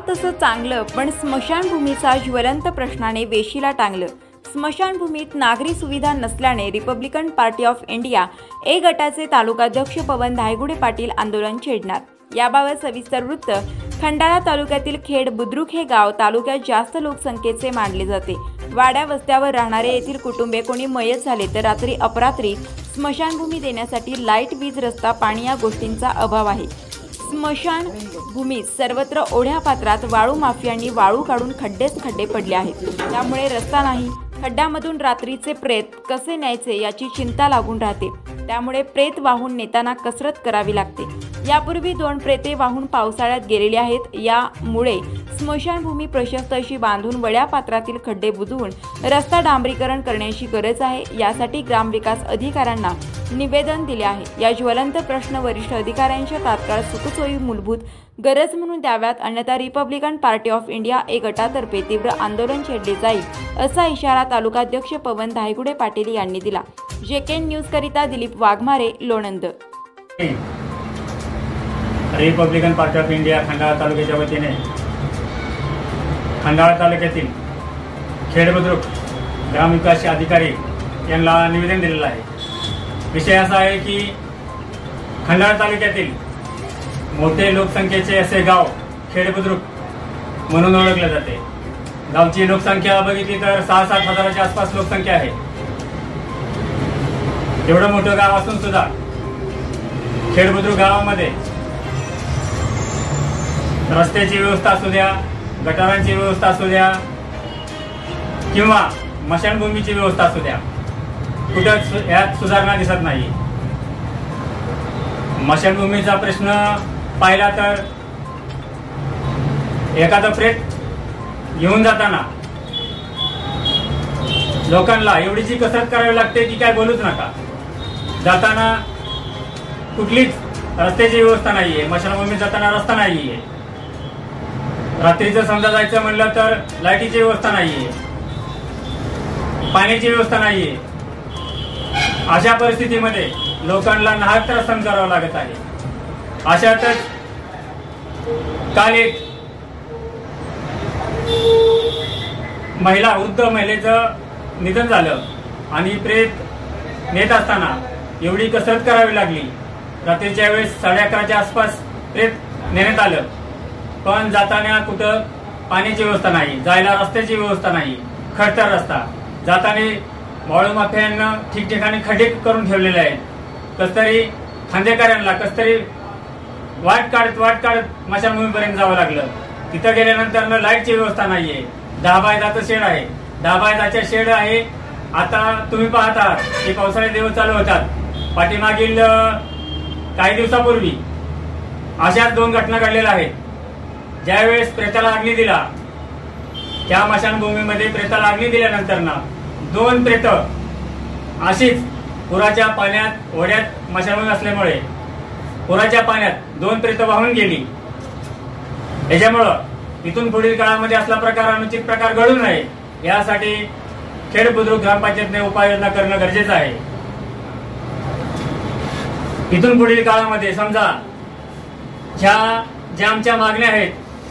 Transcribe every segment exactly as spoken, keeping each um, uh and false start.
तसं चांगलं, पण स्मशानभूमीचा ज्वलंत प्रश्नाने वेशीला टांगलं। स्मशानभूमीत नागरी सुविधा नसल्याने Republican Party of India A गटाचे तालुकाध्यक्ष पवन धायगुडे पाटील आंदोलन छेडणार। याबाबत सविस्तर वृत्त। खंडाळा तालुक्यातील खेड बुद्रुक हे गाव तालुक्यात जास्त लोकसंख्येचे मानले जाते। वाड्या वस्त्यावर राहणारे येथील कुटुंबे कोणी मयत झाले तर रात्री अपरात्री स्मशानभूमी देण्यासाठी लाईट, वीज, रस्ता, पाणी या गोष्टींचा अभाव आहे। स्मशानभूमीत सर्वत्र ओढ्या पात्रात वाळू माफियांनी वाळू काढून खड्डेच खड्डे पडले आहेत। त्यामुळे रस्ता नाही। खड्ड्यामधून रात्रीचे प्रेत कसे न्यायचे याची चिंता लागून राहते। त्यामुळे प्रेत वाहून नेताना कसरत करावी लागते। यापूर्वी दोन प्रेते वाहून पावसाळ्यात गेलेली आहेत। यामुळे स्मशानभूमी प्रशस्त अशी बांधून वड्या पात्रातील खड्डे बुजवून रस्ता डांबरीकरण करण्याची गरज आहे। यासाठी ग्रामविकास अधिकाऱ्यांना निवेदन दिले आहे। या ज्वलंत प्रश्न वरिष्ठ अधिकाऱ्यांच्या तात्काळ सुखसोयी मूलभूत गरज म्हणून द्याव्यात, अन्यथा Republican Party of India A गटातर्फे तीव्र आंदोलन छेडले जाईल, असा इशारा तालुकाध्यक्ष पवन धायगुडे पाटील यांनी दिला। जेकेन न्यूज करिता Dilip Waghmare, Lonand. Republican Party of India Khandala तालुक्याच्या वतीने खंडाळा तालुक्यातील खेड बुद्रुक ग्रामविकास अधिकारी यांना निवेदन दिलेलं आहे। विषय असा आहे की खंडाळा तालुक्यातील मोठे लोकसंख्येचे असे गाव खेड बुद्रुक म्हणून ओळखले जाते। गावची लोकसंख्या बघितली तर सहा सात हजाराच्या आसपास लोकसंख्या आहे। एवढं मोठं गाव असून सुद्धा खेड बुद्रुक गावामध्ये रस्त्याची व्यवस्था असू द्या, गटारांची व्यवस्था असू द्या किंवा स्मशानभूमीची व्यवस्था असू द्या, कुठं यात सुधारणा दिसत नाही। स्मशानभूमीचा प्रश्न पाहिला तर एखादं प्रेत घेऊन जाताना लोकांना एवढीची कसरत करावी लागते की काय बोलूच नका। जाताना कुठलीच रस्त्याची व्यवस्था नाहीये, स्मशानभूमीत जाताना रस्ता नाहीये। रात्रीचं समजा जायचं म्हणलं तर लाईटीची व्यवस्था नाहीये, पाण्याची व्यवस्था नाहीये। अशा परिस्थितीमध्ये लोकांना नाहक त्रास सहन करावा लागत आहे। अशातच काल एक महिला वृद्ध महिलेचं निधन झालं आणि प्रेत नेत असताना एवढी कसरत करावी लागली। रात्रीच्या वेळेस साडे अकराच्या आसपास प्रेत नेण्यात आलं, पण जाताना कुठं पाण्याची व्यवस्था नाही, जायला रस्त्याची व्यवस्था नाही, खडतर रस्ता। जाताना वाळू माफियांना ठिकठिकाणी खड्डे करून ठेवलेले आहेत। कसतरी खांदेकऱ्यांना कसतरी वाट काढत वाट काढत स्मशानभूमीपर्यंत जावं लागलं। तिथं गेल्यानंतर लाईटची व्यवस्था नाहीये। दहा बाय दहाचं शेड आहे, दहा बाय दहाच्या शेड आहे। आता तुम्ही पाहता की पावसाळे दिवस चालू होतात। पाठीमागील काही दिवसापूर्वी अशाच दोन घटना घडलेल्या आहेत। ज्यावेळेस प्रेताला अग्नी दिला, त्या स्मशानभूमीमध्ये प्रेताला अग्नी दिल्यानंतर ना दोन प्रेत अशीच पुराच्या पाण्यात ओढ्यात स्मशानभूमी असल्यामुळे पुराच्या पाण्यात दोन प्रेत वाहून गेली। याच्यामुळं इथून पुढील काळामध्ये असला प्रकार अनुचित प्रकार घडू नये यासाठी खेड बुद्रुक ग्रामपंचायतने उपाययोजना करणं गरजेचं आहे। इथून पुढील काळामध्ये समजा ज्या ज्या आमच्या मागण्या आहेत,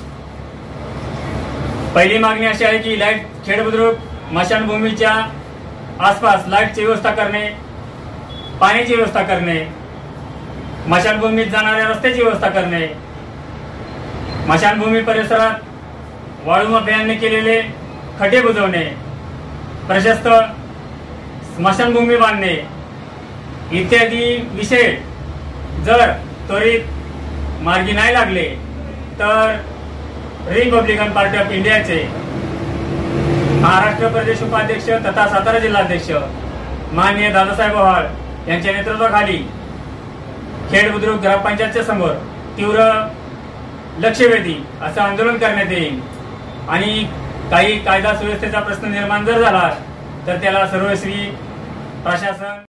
पहिली मागणी अशी आहे की लाईट खेड बुद्रुक स्मशानभूमीच्या आसपास लाईटची व्यवस्था करणे, पाण्याची व्यवस्था करणे, स्मशानभूमीत जाणाऱ्या रस्त्याची व्यवस्था करणे, स्मशानभूमी परिसरात वाळू माफियांनी केलेले खड्डे बुजवणे, प्रशस्त स्मशानभूमी बांधणे इत्यादी विषय जर त्वरित मार्गी नाही लागले तर रिपब्लिकन पार्टी ऑफ इंडियाचे महाराष्ट्र प्रदेश उपाध्यक्ष तथा सातारा जिल्हाध्यक्ष माननीय दादासाहेब ओहाळ यांच्या नेतृत्वाखाली खेड बुद्रुक ग्रामपंचायतच्या समोर तीव्र लक्षवेधी असं आंदोलन करण्यात येईल। आणि काही कायदा सुव्यवस्थेचा प्रश्न निर्माण जर झाला तर त्याला सर्वस्वी प्रशासन